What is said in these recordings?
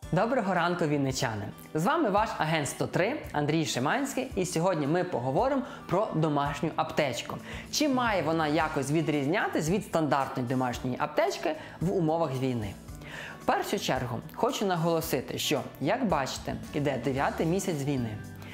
Доброго ранку, вінничани! З вами ваш агент 103 Андрій Шиманський, і сьогодні ми поговоримо про домашню аптечку. Чи має вона якось відрізнятись від стандартної домашньої аптечки в умовах війни? В першу чергу хочу наголосити, що, як бачите, іде 9-й місяць війни.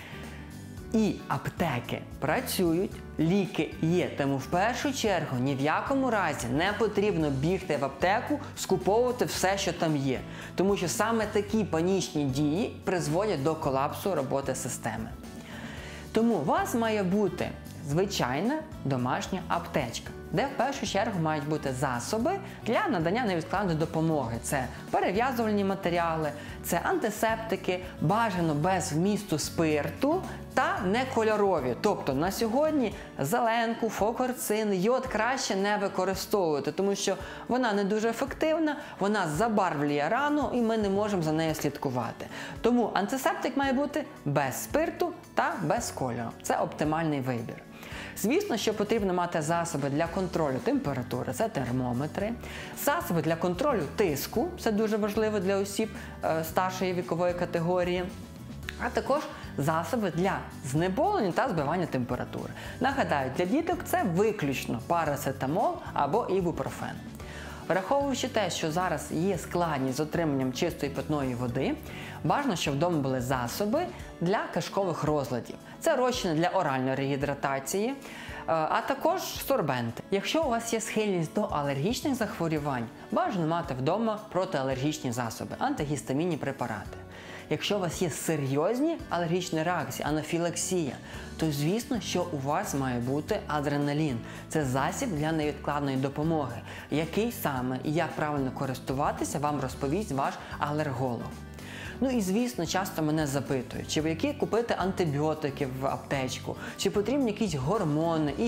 І аптеки працюють, ліки є, тому в першу чергу ні в якому разі не потрібно бігти в аптеку, скуповувати все, що там є. Тому що саме такі панічні дії призводять до колапсу роботи системи. Тому у вас має бути звичайна домашня аптечка, де в першу чергу мають бути засоби для надання невідкладної допомоги. Це перев'язувальні матеріали, це антисептики, бажано без вмісту спирту та некольорові. Тобто на сьогодні зеленку, фокарцин, йод краще не використовувати, тому що вона не дуже ефективна, вона забарвлює рану і ми не можемо за нею слідкувати. Тому антисептик має бути без спирту та без кольору. Це оптимальний вибір. Звісно, що потрібно мати засоби для контролю температури, це термометри, засоби для контролю тиску, це дуже важливо для осіб старшої вікової категорії, а також засоби для знеболення та збивання температури. Нагадаю, для діток це виключно парацетамол або ібупрофен. Враховуючи те, що зараз є складність з отриманням чистої питної води, бажано, щоб вдома були засоби для кишкових розладів. Це розчини для оральної регідратації, а також сорбенти. Якщо у вас є схильність до алергічних захворювань, бажано мати вдома протиалергічні засоби, антигістамінні препарати. Якщо у вас є серйозні алергічні реакції, анафілаксія, то звісно, що у вас має бути адреналін. Це засіб для невідкладної допомоги. Який саме і як правильно користуватися, вам розповість ваш алерголог. Ну і звісно, часто мене запитують, чи які купити антибіотики в аптечку, чи потрібні якісь гормони і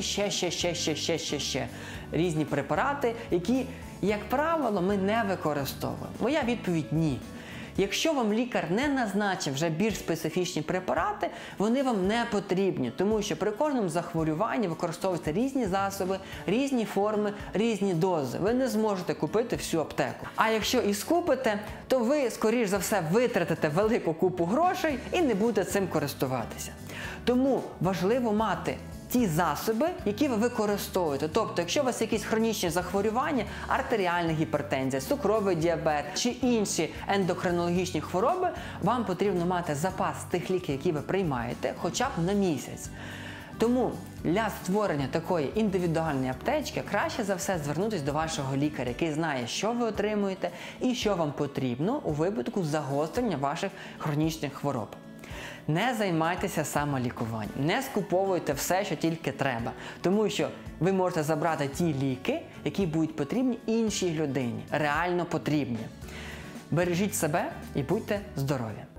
ще різні препарати, які, як правило, ми не використовуємо. Моя відповідь – ні. Якщо вам лікар не назначив вже більш специфічні препарати, вони вам не потрібні, тому що при кожному захворюванні використовуються різні засоби, різні форми, різні дози. Ви не зможете купити всю аптеку. А якщо і скупите, то ви, скоріш за все, витратите велику купу грошей і не будете цим користуватися. Тому важливо мати ті засоби, які ви використовуєте. Тобто, якщо у вас якісь хронічні захворювання, артеріальна гіпертензія, цукровий діабет чи інші ендокринологічні хвороби, вам потрібно мати запас тих ліків, які ви приймаєте, хоча б на місяць. Тому для створення такої індивідуальної аптечки краще за все звернутися до вашого лікаря, який знає, що ви отримуєте і що вам потрібно у випадку загострення ваших хронічних хвороб. Не займайтеся самолікуванням, не скуповуйте все, що тільки треба, тому що ви можете забрати ті ліки, які будуть потрібні іншій людині, реально потрібні. Бережіть себе і будьте здорові!